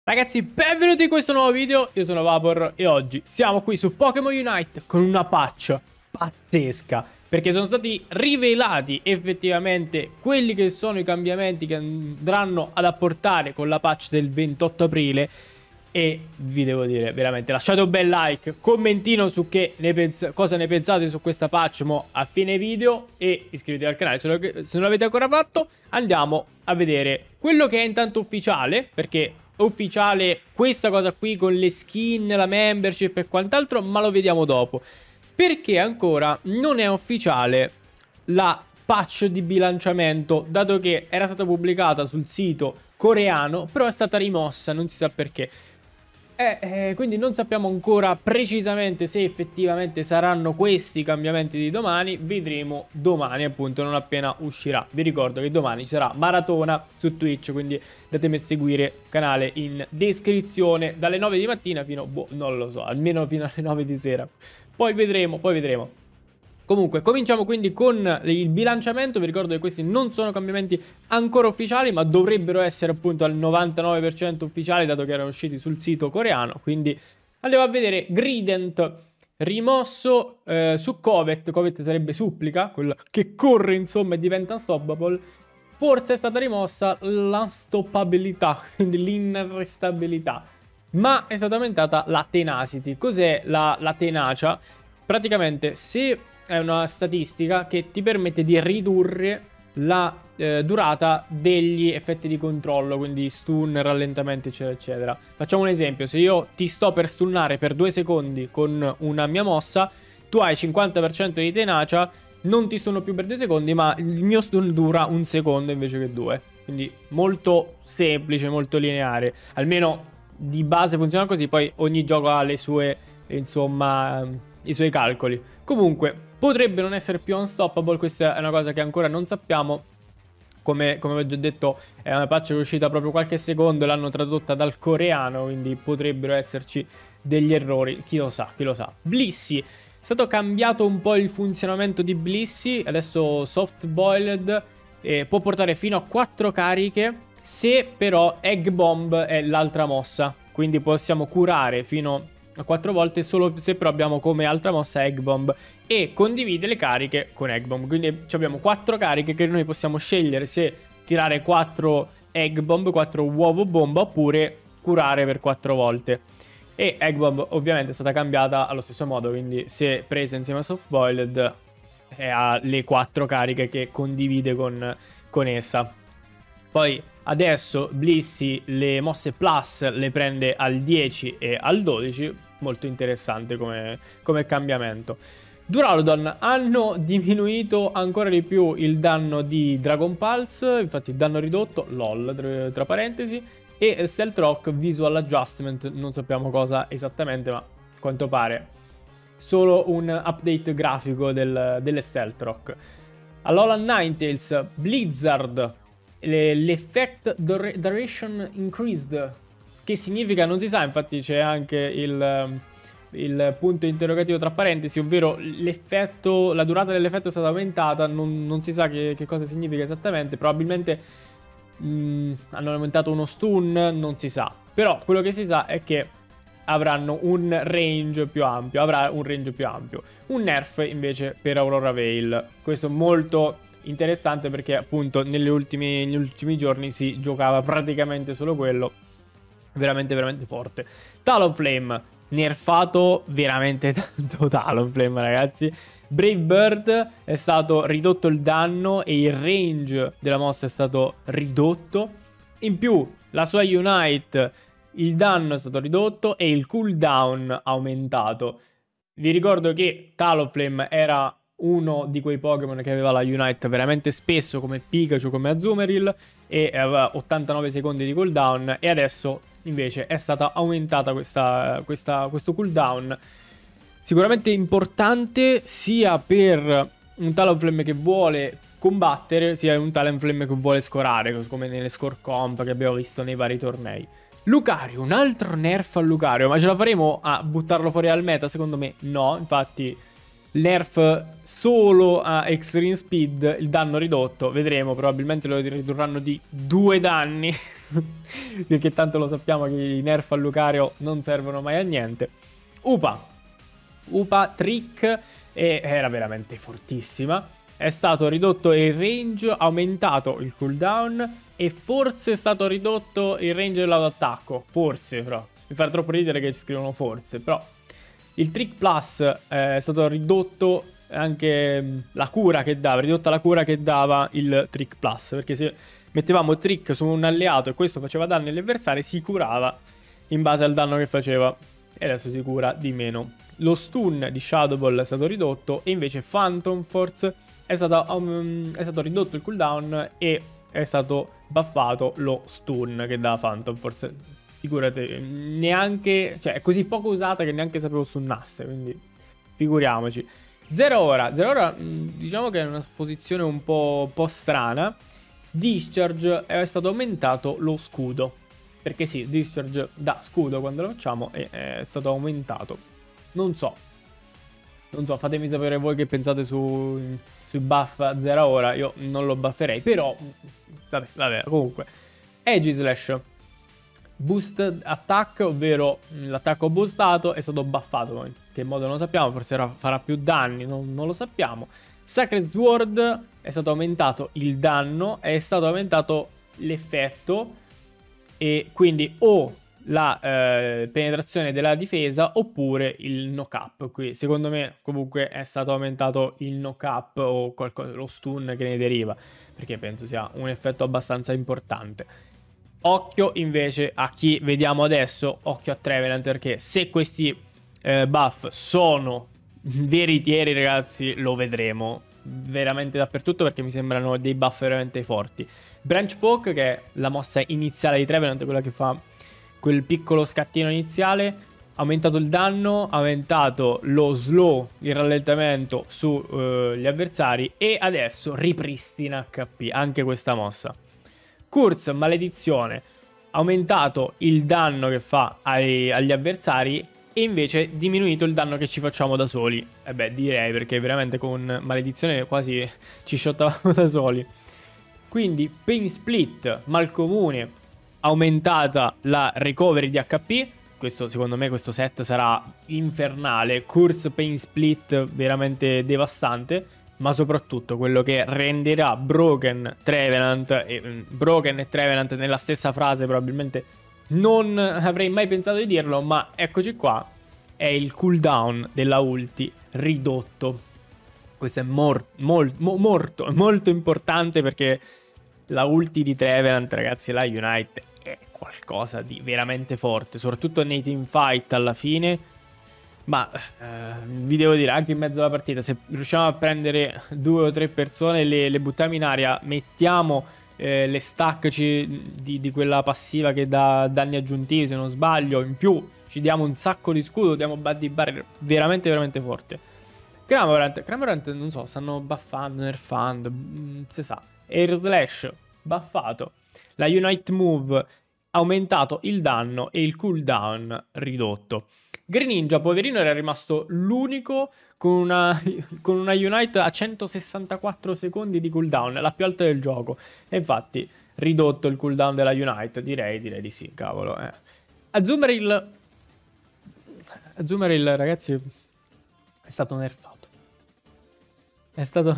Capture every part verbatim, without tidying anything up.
Ragazzi, benvenuti in questo nuovo video, io sono Vapor e oggi siamo qui su Pokémon Unite con una patch pazzesca, perché sono stati rivelati effettivamente quelli che sono i cambiamenti che andranno ad apportare con la patch del ventotto aprile. E vi devo dire, veramente, lasciate un bel like, commentino su che ne pensa, cosa ne pensate su questa patch mo a fine video, e iscrivetevi al canale se, lo, se non l'avete ancora fatto. Andiamo a vedere quello che è intanto ufficiale, perché ufficiale questa cosa qui con le skin, la membership e quant'altro, ma lo vediamo dopo, perché ancora non è ufficiale la patch di bilanciamento, dato che era stata pubblicata sul sito coreano, però è stata rimossa, non si sa perché. Eh, eh, quindi non sappiamo ancora precisamente se effettivamente saranno questi i cambiamenti di domani. Vedremo domani, appunto, non appena uscirà. Vi ricordo che domani ci sarà maratona su Twitch, quindi datemi a seguire il canale in descrizione dalle nove di mattina fino, boh, non lo so, almeno fino alle nove di sera. Poi vedremo, poi vedremo. Comunque, cominciamo quindi con il bilanciamento. Vi ricordo che questi non sono cambiamenti ancora ufficiali, ma dovrebbero essere appunto al novantanove per cento ufficiali, dato che erano usciti sul sito coreano. Quindi andiamo a vedere Grident rimosso eh, su Covet. Covet sarebbe supplica, quella che corre insomma e diventa unstoppable. Forse è stata rimossa l'unstoppabilità, quindi l'inarrestabilità, ma è stata aumentata la tenacity. Cos'è la, la tenacia? Praticamente, se è una statistica che ti permette di ridurre la eh, durata degli effetti di controllo, quindi stun, rallentamento, eccetera, eccetera. Facciamo un esempio: se io ti sto per stunnare per due secondi con una mia mossa, tu hai cinquanta per cento di tenacia, non ti stunno più per due secondi, ma il mio stun dura un secondo invece che due. Quindi molto semplice, molto lineare. Almeno di base funziona così, poi ogni gioco ha le sue, insomma, i suoi calcoli. Comunque potrebbe non essere più unstoppable, questa è una cosa che ancora non sappiamo. Come, come ho già detto, è una patch che è uscita proprio qualche secondo e l'hanno tradotta dal coreano, quindi potrebbero esserci degli errori, chi lo sa, chi lo sa. Blissey, è stato cambiato un po' il funzionamento di Blissey, adesso soft boiled, eh, può portare fino a quattro cariche, se però Egg Bomb è l'altra mossa, quindi possiamo curare fino a quattro volte solo se però abbiamo come altra mossa Egg Bomb, e condivide le cariche con Egg Bomb. Quindi abbiamo quattro cariche che noi possiamo scegliere se tirare quattro Egg Bomb, quattro uovo bomba, oppure curare per quattro volte. E Egg Bomb ovviamente è stata cambiata allo stesso modo, quindi se presa insieme a Soft Boiled ha le quattro cariche che condivide con, con essa. Poi adesso Blissey le mosse plus le prende al dieci e al dodici, molto interessante come, come cambiamento. Duraludon, hanno diminuito ancora di più il danno di Dragon Pulse, infatti danno ridotto, lol, tra, tra parentesi, e Stealth Rock Visual Adjustment, non sappiamo cosa esattamente, ma a quanto pare solo un update grafico del, delle Stealth Rock. Alola Ninetales, Blizzard, l'effect duration increased, che significa non si sa, infatti c'è anche il, il punto interrogativo tra parentesi, ovvero l'effetto, la durata dell'effetto è stata aumentata, non, non si sa che, che cosa significa esattamente, probabilmente mh, hanno aumentato uno stun, non si sa, però quello che si sa è che avranno un range più ampio, avrà un range più ampio. Un nerf invece per Aurora Veil, questo molto interessante perché appunto negli ultimi, negli ultimi giorni si giocava praticamente solo quello, veramente veramente forte. Talonflame, nerfato veramente tanto Talonflame, ragazzi. Brave Bird, è stato ridotto il danno e il range della mossa è stato ridotto. In più la sua Unite, il danno è stato ridotto e il cooldown aumentato. Vi ricordo che Talonflame era uno di quei Pokémon che aveva la Unite veramente spesso, come Pikachu, come Azumarill, e aveva ottantanove secondi di cooldown, e adesso invece è stata aumentata questa, questa, questo cooldown. Sicuramente importante sia per un Talonflame che vuole combattere, sia un Talonflame che vuole scorare, come nelle score comp che abbiamo visto nei vari tornei. Lucario, un altro nerf a Lucario, ma ce la faremo a buttarlo fuori al meta? Secondo me no, infatti nerf solo a Extreme Speed, il danno ridotto, vedremo, probabilmente lo ridurranno di due danni perché tanto lo sappiamo che i nerf a Lucario non servono mai a niente. Upa. Upa Trick e era veramente fortissima. È stato ridotto il range, aumentato il cooldown e forse è stato ridotto il range dell'attacco. Forse, però. Mi fa troppo ridere che ci scrivono forse, però. Il Trick Plus eh, è stato ridotto anche mh, la cura che dava, ridotta la cura che dava il Trick Plus, perché se mettevamo Trick su un alleato e questo faceva danno agli avversari, si curava in base al danno che faceva e adesso si cura di meno. Lo stun di Shadow Ball è stato ridotto e invece Phantom Force è stato, um, è stato ridotto il cooldown e è stato buffato lo stun che dà Phantom Force. Figurate, neanche, cioè è così poco usata che neanche sapevo stunnasse, quindi figuriamoci. Zero ora, Zero ora diciamo che è una posizione un po', un po' strana. Discharge è stato aumentato lo scudo, perché sì, Discharge dà scudo quando lo facciamo e è stato aumentato. Non so, non so, fatemi sapere voi che pensate su, sui buff a zero ora, io non lo bufferei, però, vabbè, vabbè, comunque. Aegislash. Boost attack, ovvero l'attacco boostato, è stato buffato. In che modo non lo sappiamo, forse era, farà più danni, non, non lo sappiamo. Sacred Sword è stato aumentato il danno, è stato aumentato l'effetto e quindi o la eh, penetrazione della difesa oppure il knock-up. Qui secondo me comunque è stato aumentato il knock-up o qualcosa, lo stun che ne deriva, perché penso sia un effetto abbastanza importante. Occhio invece a chi vediamo adesso, occhio a Trevenant, perché se questi eh, buff sono veritieri ragazzi, lo vedremo veramente dappertutto perché mi sembrano dei buff veramente forti. Branch Poke, che è la mossa iniziale di Trevenant, quella che fa quel piccolo scattino iniziale, ha aumentato il danno, ha aumentato lo slow, il rallentamento sugli uh, avversari e adesso ripristina H P, anche questa mossa. Curse, maledizione, aumentato il danno che fa ai, agli avversari e invece diminuito il danno che ci facciamo da soli. E beh, direi, perché veramente con maledizione quasi ci shottavamo da soli. Quindi Pain Split, malcomune, aumentata la recovery di H P. Questo, secondo me, questo set sarà infernale. Curse Pain Split veramente devastante. Ma soprattutto quello che renderà Broken Trevenant e, Broken e Trevenant nella stessa frase, probabilmente non avrei mai pensato di dirlo, ma eccoci qua, è il cooldown della ulti ridotto. Questo è mor mol mo morto, molto importante perché la ulti di Trevenant, ragazzi, la Unite è qualcosa di veramente forte, soprattutto nei teamfight alla fine. Ma eh, vi devo dire, anche in mezzo alla partita, se riusciamo a prendere due o tre persone, le, le buttiamo in aria, mettiamo eh, le stack di, di quella passiva che dà danni aggiuntivi, se non sbaglio, in più ci diamo un sacco di scudo, diamo Buddy Barrier veramente veramente forte. Cramorant, Cramorant non so, stanno buffando, nerfando, non si sa. Air Slash, buffato. La Unite Move, aumentato il danno e il cooldown ridotto. Greninja, poverino, era rimasto l'unico con una, con una Unite a centosessantaquattro secondi di cooldown, la più alta del gioco. E infatti, ridotto il cooldown della Unite, direi, direi di sì, cavolo. Eh. Azumarill, Azumarill, ragazzi, è stato nerfato. È stato...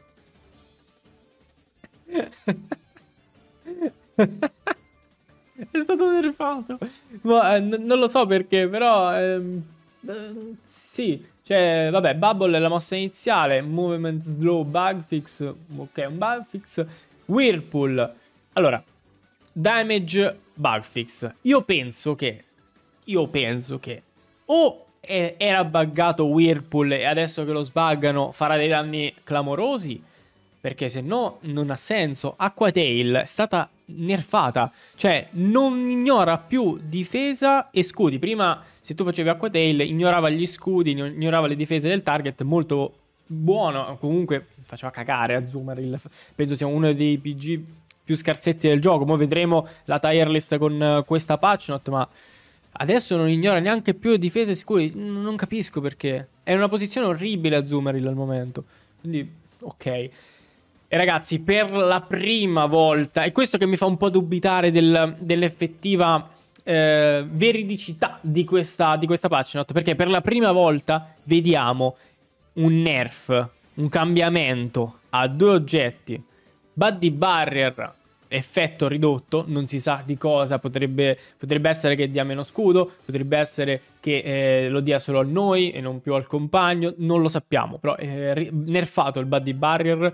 È stato nerfato. Ma eh, non lo so perché, però ehm, eh, sì, cioè, vabbè, Bubble è la mossa iniziale, Movement Slow, Bug Fix, ok, un Bug Fix. Whirlpool, allora, Damage, Bug Fix. Io penso che, io penso che o è, era buggato Whirlpool e adesso che lo sbuggano farà dei danni clamorosi, perché se no non ha senso. Aqua Tail è stata nerfata, cioè non ignora più difesa e scudi. Prima se tu facevi Aqua Tail ignorava gli scudi, ignorava le difese del target, molto buono, comunque faceva cagare Azumarill, penso sia uno dei P G più scarsetti del gioco. Ora vedremo la tier list con questa patch note, ma adesso non ignora neanche più difese e scudi, non capisco perché, è in una posizione orribile Azumarill al momento, quindi ok. E ragazzi, per la prima volta, è questo che mi fa un po' dubitare del, dell'effettiva eh, veridicità di questa, di questa patch note, perché per la prima volta vediamo un nerf, un cambiamento a due oggetti, Buddy Barrier, effetto ridotto, non si sa di cosa, potrebbe, potrebbe essere che dia meno scudo, potrebbe essere che eh, lo dia solo a noi e non più al compagno, non lo sappiamo, però è nerfato il Buddy Barrier,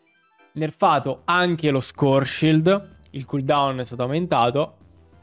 nerfato anche lo Score Shield, il cooldown è stato aumentato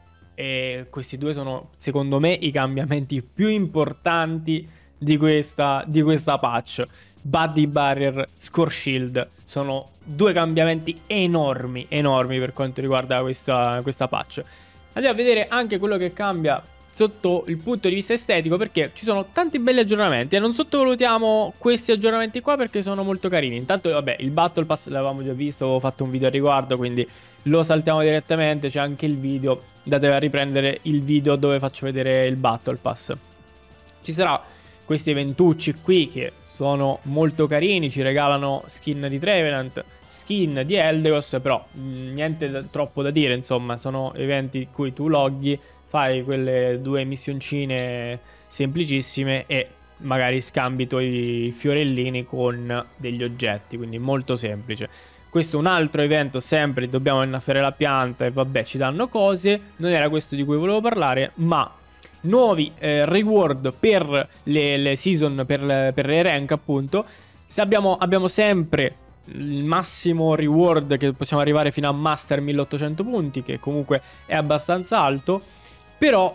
e questi due sono secondo me i cambiamenti più importanti di questa, di questa patch. Buddy Barrier, Score Shield sono due cambiamenti enormi, enormi per quanto riguarda questa, questa patch. Andiamo a vedere anche quello che cambia sotto il punto di vista estetico, perché ci sono tanti belli aggiornamenti e non sottovalutiamo questi aggiornamenti qua perché sono molto carini. Intanto vabbè, il Battle Pass l'avevamo già visto, avevo fatto un video al riguardo, quindi lo saltiamo direttamente, c'è anche il video, andatevi a riprendere il video dove faccio vedere il Battle Pass. Ci sarà questi eventucci qui che sono molto carini, ci regalano skin di Trevenant, skin di Eldegoss, però mh, niente da, troppo da dire, insomma, sono eventi in cui tu loghi, fai quelle due missioncine semplicissime e magari scambi i tuoi fiorellini con degli oggetti, quindi molto semplice. Questo è un altro evento, sempre dobbiamo innaffiare la pianta e vabbè ci danno cose, non era questo di cui volevo parlare, ma nuovi eh, reward per le, le season, per le, per le rank appunto. Se abbiamo, abbiamo sempre il massimo reward che possiamo arrivare fino a Master milleottocento punti, che comunque è abbastanza alto. Però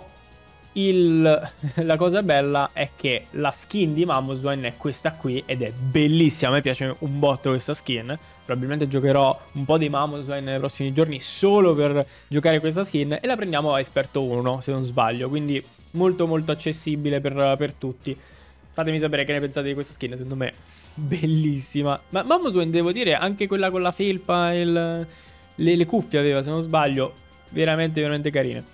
il, la cosa bella è che la skin di Mamoswine è questa qui ed è bellissima, a me piace un botto questa skin. Probabilmente giocherò un po' di Mamoswine nei prossimi giorni solo per giocare questa skin e la prendiamo a Esperto uno se non sbaglio, quindi molto molto accessibile per, per tutti. Fatemi sapere che ne pensate di questa skin, secondo me bellissima. Ma Mamoswine, devo dire, anche quella con la felpa e il, le, le cuffie aveva, se non sbaglio, veramente veramente carine.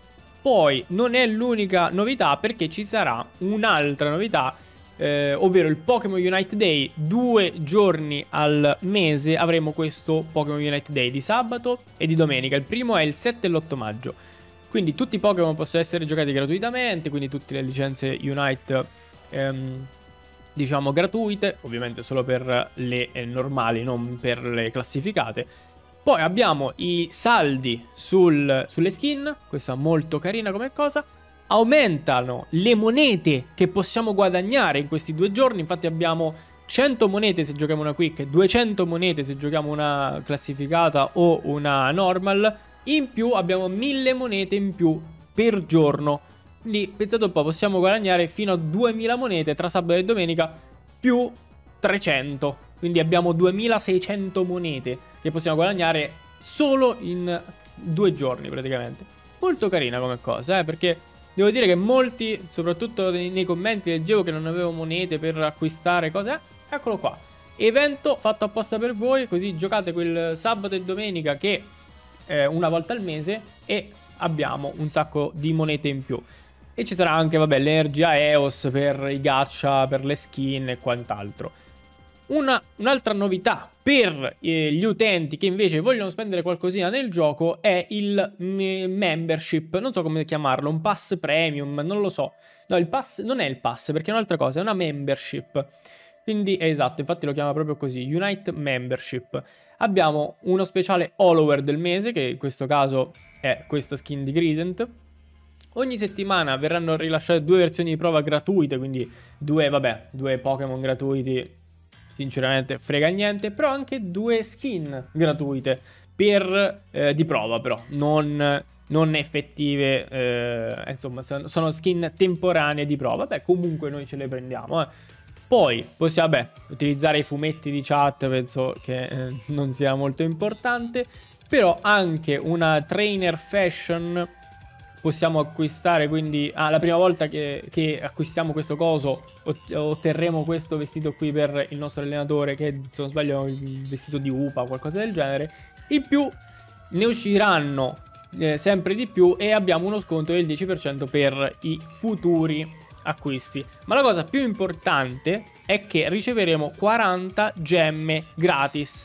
Poi non è l'unica novità, perché ci sarà un'altra novità, eh, ovvero il Pokémon Unite Day. Due giorni al mese avremo questo Pokémon Unite Day, di sabato e di domenica. Il primo è il sette e l'otto maggio. Quindi tutti i Pokémon possono essere giocati gratuitamente, quindi tutte le licenze Unite ehm, diciamo gratuite, ovviamente solo per le eh, normali, non per le classificate. Poi abbiamo i saldi sul, sulle skin, questa molto carina come cosa. Aumentano le monete che possiamo guadagnare in questi due giorni, infatti abbiamo cento monete se giochiamo una quick, duecento monete se giochiamo una classificata o una normal. In più abbiamo mille monete in più per giorno. Quindi pensate un po', possiamo guadagnare fino a duemila monete tra sabato e domenica più trecento. Quindi abbiamo duemilaseicento monete che possiamo guadagnare solo in due giorni praticamente. Molto carina come cosa, eh, perché devo dire che molti, soprattutto nei, nei commenti, leggevo che non avevo monete per acquistare cose. Eh, eccolo qua. Evento fatto apposta per voi, così giocate quel sabato e domenica che è una volta al mese e abbiamo un sacco di monete in più. E ci sarà anche, vabbè, l'energia E O S per i gacha, per le skin e quant'altro. Una, un'altra novità per eh, gli utenti che invece vogliono spendere qualcosina nel gioco è il membership, non so come chiamarlo, un pass premium, non lo so. No, il pass non è il pass perché è un'altra cosa, è una membership. Quindi è esatto, infatti lo chiama proprio così, Unite Membership. Abbiamo uno speciale follower del mese, che in questo caso è questa skin di Grident. Ogni settimana verranno rilasciate due versioni di prova gratuite, quindi due, vabbè, due Pokémon gratuiti. Sinceramente frega niente, però anche due skin gratuite per, eh, di prova però, non, non effettive, eh, insomma sono skin temporanee di prova. Beh, comunque noi ce le prendiamo, eh. Poi possiamo, beh, utilizzare i fumetti di chat, penso che eh, non sia molto importante, però anche una trainer fashion possiamo acquistare, quindi ah, la prima volta che, che acquistiamo questo coso otterremo questo vestito qui per il nostro allenatore, che se non sbaglio è il vestito di Upa o qualcosa del genere. In più ne usciranno eh, sempre di più e abbiamo uno sconto del dieci per cento per i futuri acquisti. Ma la cosa più importante è che riceveremo quaranta gemme gratis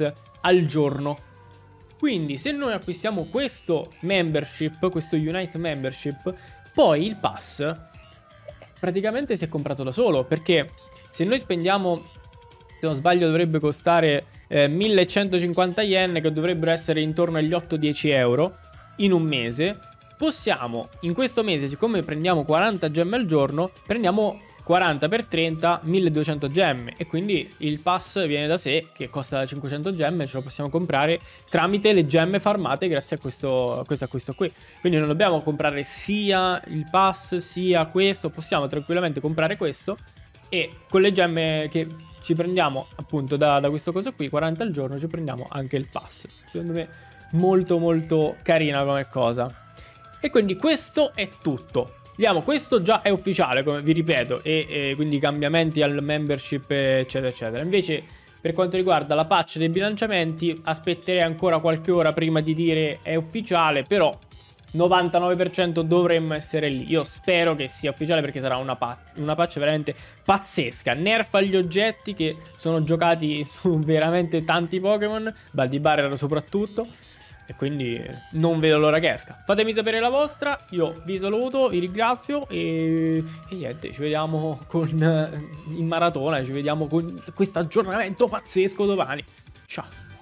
al giorno. Quindi se noi acquistiamo questo membership, questo Unite membership, poi il pass praticamente si è comprato da solo, perché se noi spendiamo, se non sbaglio dovrebbe costare eh, millecentocinquanta yen, che dovrebbero essere intorno agli otto dieci euro in un mese, possiamo in questo mese, siccome prendiamo quaranta gemme al giorno, prendiamo quaranta per trenta, milleduecento gemme, e quindi il pass viene da sé, che costa cinquecento gemme, ce lo possiamo comprare tramite le gemme farmate grazie a questo, a questo acquisto qui. Quindi non dobbiamo comprare sia il pass sia questo, possiamo tranquillamente comprare questo e con le gemme che ci prendiamo appunto da, da questo coso qui, quaranta al giorno, ci prendiamo anche il pass. Secondo me molto molto carina come cosa. E quindi questo è tutto. Vediamo, questo già è ufficiale, come vi ripeto, e, e quindi cambiamenti al membership eccetera eccetera. Invece per quanto riguarda la patch dei bilanciamenti aspetterei ancora qualche ora prima di dire è ufficiale, però novantanove per cento dovremmo essere lì. Io spero che sia ufficiale, perché sarà una, pa una patch veramente pazzesca. Nerfa gli oggetti che sono giocati su veramente tanti Pokémon, Baldibarrier soprattutto, e quindi non vedo l'ora che esca. Fatemi sapere la vostra, io vi saluto, vi ringrazio e, e niente, ci vediamo con, in maratona, ci vediamo con questo aggiornamento pazzesco domani. Ciao.